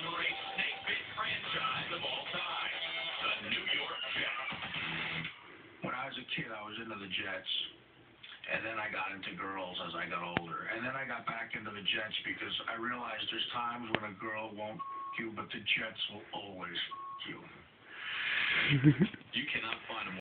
number 8 snake bit franchise of all time, the New York Jets. When I was a kid, I was into the Jets. And then I got into girls as I got older. And then I got back into the Jets because I realized there's times when a girl won't you, but the Jets will always you. You cannot find a